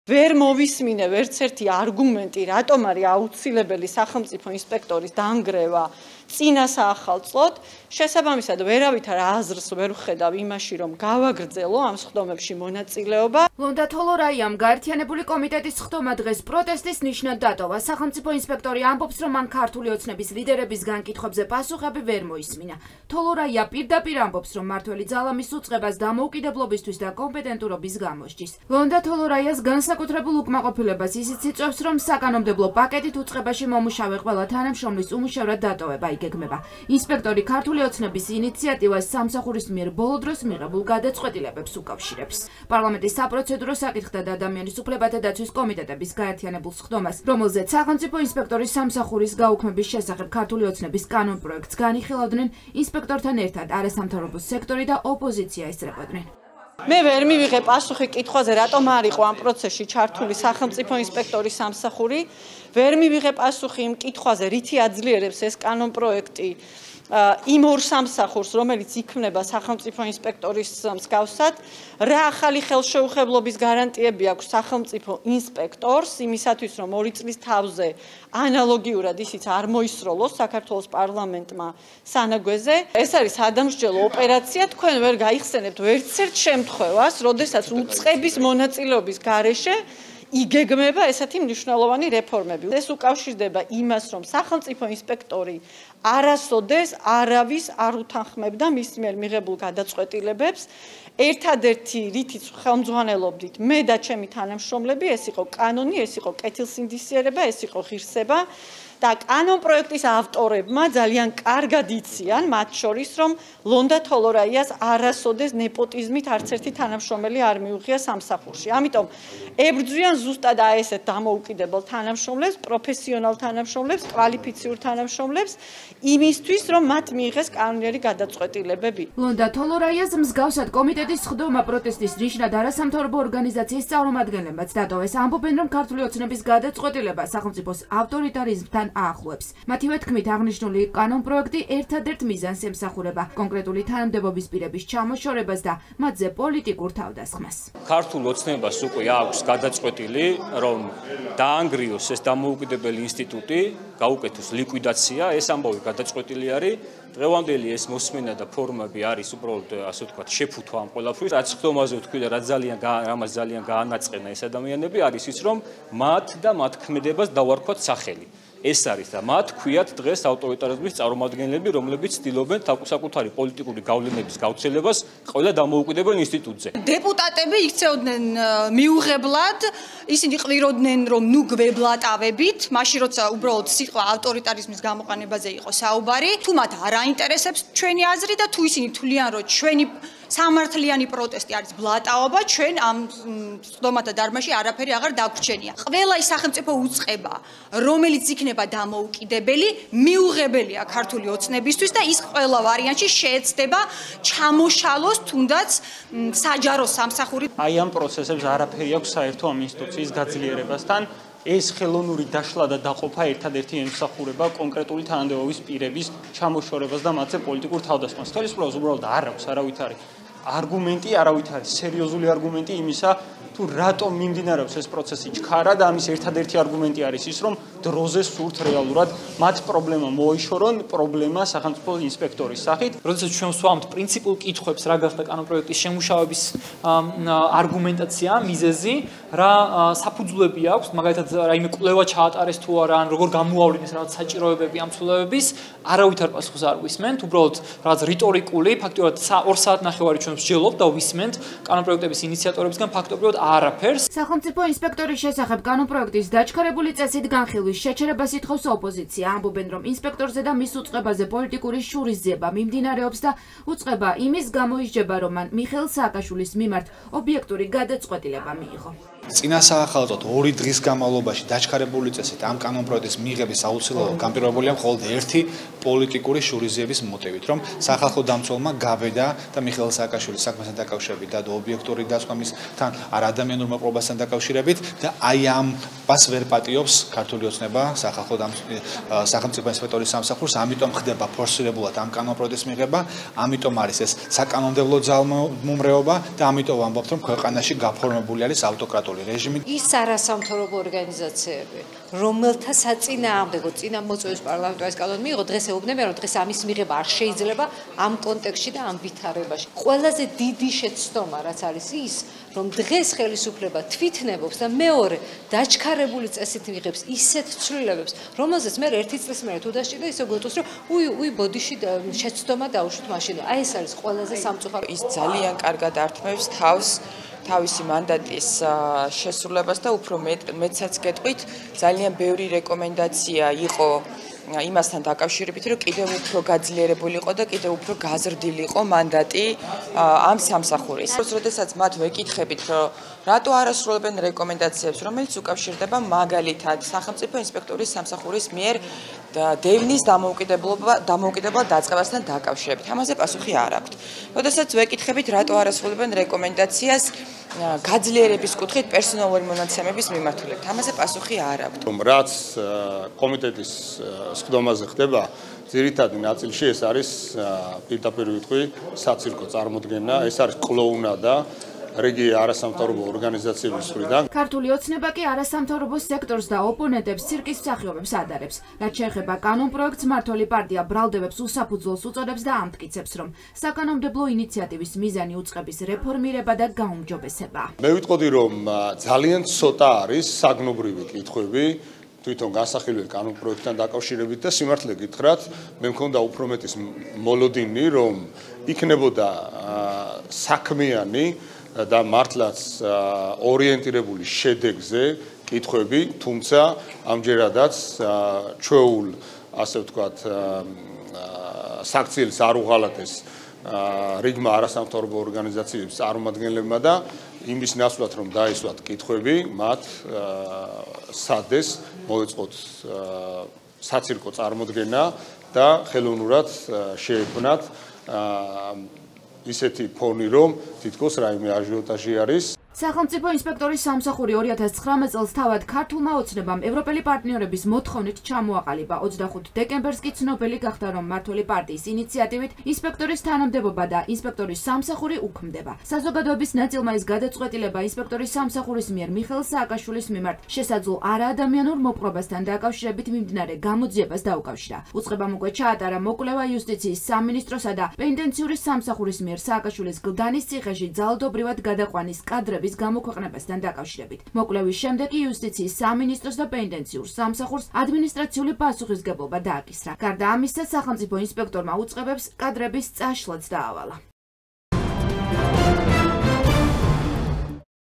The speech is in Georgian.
ვერ მოვისმინე ვერც ერთი არგუმენტი, რატომ არის აუცილებელი სახელმწიფო ინსპექტორის დანგრევა წინა საახალწლოდ. შესაბამისად, ვერავითარ აზრს ვერ ვხედავ იმაში, რომ გავაგრძელო ამ სხდომებში მონაწილეობა. ლონდა თოლორაიამ გაერთიანებული კომიტეტის სხდომა დღეს პროტესტის ნიშნად დატოვა. სახელმწიფო ინსპექტორი ამბობს, რომ მან ქართული ოცნების ლიდერებისგან კითხვებზე პასუხები ვერ მოისმინა. თოლორაია პირდაპირ ამბობს, რომ მართველი ძალა მის უწყებას დამოუკიდებლობისთვის და კომპეტენტურობის გამოსჯის. ლონდა თოლორაიას განსაკუთრებულ უკმაყოფილებას ისიც იწვევს, რომ საკანონმდებლო პაკეტით უწყებაში მომუშავე ყველა თანამშრომლის უმუშევრად დატოვება იგეგმება. ინსპექტორი ქართული ოცნების ინიციატივას სამსახურის მიერ ბოლო დროს მიღებულ გადაწყვეტილებებს უკავშირებს. პარლამენტის საპროცედურო საკითხთა და ადამიანის უფლებათა დაცვის კომიტეტების გაერთიანებულ სხდომას, რომელზეც სახელმწიფო ინსპექტორის სამსახურის გაუქმების შესახებ ქართული ოცნების კანონპროექტს განიხილავდნენ, ინსპექტორთან ერთად არასამთავრობო სექტორი და ოპოზიცია ესწრებოდნენ. მე ვერ მივიღე პასუხი კითხვაზე, რატომ არ იყო ამ პროცესში ჩართული სახელმწიფო ინსპექტორის სამსახური. ვერ მივიღე პასუხი იმ კითხვაზე, რითი აძლიერებს ეს კანონპროექტი იმ ორ სამსახურს, რომელიც იქმნება სახელმწიფო ინსპექტორის მსგავსად, რა ახალი ხელშეუხებლობის გარანტიები აქვს სახელმწიფო ინსპექტორს იმისათვის, რომ 2 წლის თავზე ანალოგიურად ისიც არ მოისროლოს საქართველოს პარლამენტმა სანაგვეზე. ეს არის სადამსჯელო ოპერაცია, თქვენ ვერ გაიხსენებთ ვერცერთ შემთხვევას, როდესაც უწყების მონაწილეობის გარეშე იგეგმება ესეთი მნიშვნელოვანი რეფორმები. ეს უკავშირდება იმას, რომ სახელმწიფო ინსპექტორი არასოდეს არავის არ უთანხმებდა მის მიერ მიღებულ გადაწყვეტილებებს. ერთადერთი რითიც ხელმძღვანელობდით მე და ჩემი თანამშრომლები, ეს იყო კანონი, ეს იყო კეთილსინდისიერება, ეს იყო ღირსება. და კანონპროექტის ავტორებმა ძალიან კარგად იციან, მათ შორის, რომ ლონდა თოლორაიას არასოდეს ნეპოტიზმით არც ერთი თანამშრომელი არ მიუღია სამსახურში. ამიტომ ებრძვიან ზუსტად ესეთ დამოუკიდებელ თანამშრომლებს, პროფესიონალ თანამშრომლებს, კვალიფიციურ თანამშრომლებს, იმისთვის, რომ მათ მიიღეს კანონიერი გადაწყვეტილებები. ლონდა თოლორაიას მსგავსად კომიტეტის სხდომა პროტესტის ნიშნად არასამთავრობო ორგანიზაციის წარმომადგენლებმაც დატოვეს. ამბობენ, რომ ქართული ოცნების გადაწყვეტილება სახელმწიფოს ავტორიტარიზმთან აახლოებს. მათივე თქმით, აღნიშნული კანონპროექტი ერთადერთ მიზანს ემსახურება კონკრეტული თანამდებობის პირების ჩამოშორებას და მათზე პოლიტიკურ თავდასხმას. ქართულ ოცნებას უკვე აქვს გადაწყვეტილი, რომ დაანგრიოს ეს დამოუკიდებელი ინსტიტუტი, გაუკეთოს ლიკვიდაცია, ეს ამბავი გადაწყვეტილი არის. დღევანდელი ეს მოსმენა და ფორმები არის უბრალოდ ასე ვთქვათ შეფუთვა ამ ყველაფრის. რაც ხდომაზე ვთქვი და რამაც ძალიან გაანაწყენა ეს ადამიანები არის ის, რომ მათ და მათ ქმედებას დავარქვათ სახელი. ეს არის და მათ ქვიათ დღეს ავტორიტარიზმის წარმომადგენლები, რომლებიც ცდილობენ საკუთარი პოლიტიკური გავლენების გავრცელებას ყველა დამოუკიდებელ ინსტიტუტზე. დეპუტატები იქცეოდნენ მიუღებლად, ისინი ყვიროდნენ, რომ ნუ გვებლატავებით, მაშინ როცა უბრალოდ სიტყვა ავტორიტარიზმის გამოყენებაზე იყო საუბარი, თუ მათ არ აინტერესებს ჩვენი აზრი და თუ ისინი თვლიან, რომ ჩვენი სამართლიანი პროტესტი არის ბლატაობა, ჩვენ ამ სხდომათა დარბაზში არაფერი აღარ დაგვრჩენია. ყველა ის სახელმწიფო უწყება, რომელიც იქნება დამოუკიდებელი, მიუღებელია ქართული ოცნებისთვის და ის ყველა ვარიანტში შეეცდება ჩამოშალოს თუნდაც საჯარო სამსახური. აი ამ პროცესებს არაფერი აქვს საერთო ამ ინსტიტუციის გაძლიერებასთან. ეს ხელოვნური დაშლა და დაყოფა ერთადერთი ემსახურება კონკრეტული თანამდებობის პირების ჩამოშორებას და მათზე პოლიტიკურ თავდასხმას. ხელისუფლებას უბრალოდ არ აქვს არავითარი არგუმენტი, არავითარი სერიოზული არგუმენტი იმისა, თუ რატომ მიმდინარეობს ეს პროცესი ჩქარა და ამის ერთადერთი არგუმენტი არის ის, რომ დროზე სურთ რეალურად მათ პრობლემა მოიშორონ, პრობლემა სახელმწიფო ინსპექტორის სახით. როდესაც ჩვენ ვსვამთ პრინციპულ კითხვებს, რა გახდა კანონპროექტის შემუშავების არგუმენტაცია, მიზეზი, რა საფუძვლები აქვს, მაგალითად რაიმე კვლევა ჩაატარეს თუ არა, ან როგორ გამოავლინეს რაღაც საჭიროებები ამ ცვლილებების, არავითარ პასუხს არ ვისმენთ, უბრალოდ რაღაც რიტორიკული, ფაქტობრივად 2 საათნახევარი ჩვენ ვსჯელობთ და ვისმენთ კანონპროექტების ინიციატორებისგან ფაქტობრივად არაფერს. სახელმწიფო ინსპექტორის შესახებ კანონპროექტის დაჩქარებული წესით განხილვის შეჩერებას ითხოვს ოპოზიცია. ამბობენ, რომ ინსპექტორზე და მის უწყებაზე პოლიტიკური შურისძიება მიმდინარეობს და უწყება იმის გამო ისჯება, რომ მან მიხეილ სააკაშვილის მიმართ ობიექტური გადაწყვეტილება მიიღო. წინა საახალწლოდ 2 დღის განმავლობაში დაჩქარებული წესით ამ კანონპროექტის მიღების აუცილებლობა განპირობებულია მხოლოდ ერთი პოლიტიკური შურისძიების მოტივით, რომ სახალხო დამცველმა გავედა და მიხეილ სააკაშვილის საქმესთან დაკავშირებით და ობიექტური დასკვამისთან არ ადამიანურ მოპყრობასთან დაკავშირებით და აი ამ პას ვერ პატიობს ქართული ოცნება სახელმწიფო ინსპექტორის სამსახურს, ამიტომ ხდება ფორსირებულად ამ კანონპროექტის მიღება, ამიტომ არის ეს საკანონმდებლო ძალმომრეობა და ამიტომ ვამბობთ, რომ ქვეყანაში გაფორმებული არის ავტოკრატიული დიქტატორული რეჟიმი. ის არასამთავრობო ორგანიზაციები, რომელთა საწინააღმდეგო წინამოწვევის პარლამენტის კანონი მიიღო, დღეს ეუბნებიან, რომ დღეს ამის მიღება არ შეიძლება ამ კონტექსტში და ამ ვითარებაში. ყველაზე დიდი შეცდომა რაც არის ის, რომ დღეს ხელისუფლება თვითნებობს და მეორე დაჩქარებული წესით მიიღებს ისეთ ცვლილებებს, რომელზეც მე ერთი წლის მერე თუ დასჭირდა ისე გვეტყვის, რომ უი ბოდიში შეცდომა დაუშვით მაშინ. აი ეს არის ყველაზე სამწუხარო. ის ძალიან კარგად ართმევს თავისი მანდატის შესრულებას და უფრო მეცაც გეტყვით, ძალიან ბევრი რეკომენდაცია იყო იმასთან დაკავშირებით, რომ კიდევ უფრო გაძლიერებული იყო და კიდევ უფრო გაზრდილი იყო მანდატი ამ სამსახურის. როდესაც მათ ვეკითხებით, რომ რატო არასრულებენ რეკომენდაციებს, რომელიც უკავშირდება მაგალითად სახელმწიფო ინსპექტორის სამსახურის მიერ დევნის დამოუკიდებლად დაწყებასთან დაკავშირებით. ამაზე პასუხი არ აქვთ. როდესაც ვეკითხებით, რატო არასრულებენ რეკომენდაციას გაძლიერების კუთხით პერსონალური მონაცემების მიმართულებით. ამაზე პასუხი არ აქვთ. რაც კომიტეტის სხდომაზე ხდება, ძირითადი ნაწილში ეს არის პირდაპირ ვიტყვი საცირკო წარმოდგენა, ეს არის კლოუნადა რიგი არასამთავრობო ორგანიზაციების მხრიდან. ქართული ოცნება კი არასამთავრობო სექტორს და ოპონენტებს ცირკის მსახიობებს ადარებს. რაც შეეხება კანონპროექტს, მმართველი პარტია ბრალდებებს უსაფუძვლოს უწოდებს და ამტკიცებს, რომ საკანონმდებლო ინიციატივის მიზანი უწყების რეფორმირება და გაუმჯობესება. მე ვიტყოდი, რომ ძალიან ცოტა არის საგნობრივი კითხვები თვითონ განსახილველ კანონპროექტთან დაკავშირებით და სიმართლე გითხრათ, მე მქონდა უფრო მეტის მოლოდინი, რომ იქნებოდა საქმიანი და მართლაც ორიენტირებული შედეგზე კითხვები, თუმცა ამჯერადაც ჩვეულ, ასე ვთქვათ, საქციელს არ უღალატეს რიგმა არასამთავრობო ორგანიზაციების წარმომადგენლებმა და იმის ნაცვლად, რომ დაისვათ კითხვები, მათ სადეს მოეწყოთ საცირკო წარმოდგენა და ხელოვნურად შეექმნათ ისეთი ფონი, რომ თითქოს რაიმე აჟიოტაჟი არის. სახელმწიფო ინსპექტორის სამსახური 2019 წელს თავად ქართულმა ოცნებამ ევროპელი პარტნიორების მოთხოვნით ჩამოაყალიბა. 25 დეკემბერს კი ცნობილი გახდა, რომ მმართველი პარტიის ინიციატივით ინსპექტორის თანამდებობა და ინსპექტორის სამსახური უქმდება. საზოგადოების ნაწილმა ის გადაწყვეტილება ინსპექტორის სამსახურის მიერ მიხეილ სააკაშვილის მიმართ შესაძლო არაადამიანურ მოპყრობასთან დაკავშირებით მიმდინარე გამოძიებას დაუკავშირა. უწყებამ უკვე ჩაატარა მოკვლევა იუსტიციის სამინისტროსა და პენიტენციური სამსახურის მიერ სააკაშვილის გლდანის ციხეში ძალადობრივად გადაყვანის კადრების გამოქვეყნებასთან დაკავშირებით. მოკვლევის შემდეგ იუსტიციის სამინისტროს და პენიტენციურ სამსახურს ადმინისტრაციული პასუხისმგებლობა დააკისრა. გარდა ამისა, სახელმწიფო ინსპექტორმა უწყებებს კადრების წაშლაც დაავალა.